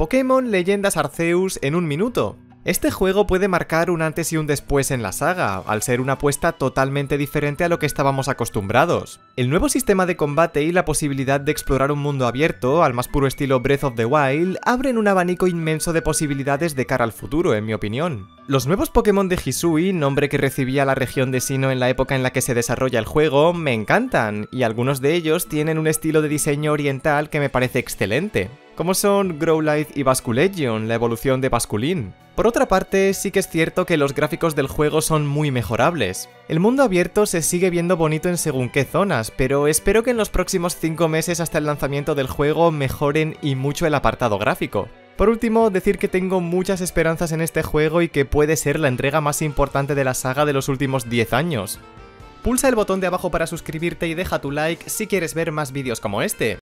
Pokémon Leyendas Arceus en un minuto. Este juego puede marcar un antes y un después en la saga, al ser una apuesta totalmente diferente a lo que estábamos acostumbrados. El nuevo sistema de combate y la posibilidad de explorar un mundo abierto, al más puro estilo Breath of the Wild, abren un abanico inmenso de posibilidades de cara al futuro, en mi opinión. Los nuevos Pokémon de Hisui, nombre que recibía la región de Sinnoh en la época en la que se desarrolla el juego, me encantan, y algunos de ellos tienen un estilo de diseño oriental que me parece excelente, como son Growlithe y Basculegion, la evolución de Basculin. Por otra parte, sí que es cierto que los gráficos del juego son muy mejorables. El mundo abierto se sigue viendo bonito en según qué zonas, pero espero que en los próximos 5 meses hasta el lanzamiento del juego mejoren y mucho el apartado gráfico. Por último, decir que tengo muchas esperanzas en este juego y que puede ser la entrega más importante de la saga de los últimos 10 años. Pulsa el botón de abajo para suscribirte y deja tu like si quieres ver más vídeos como este.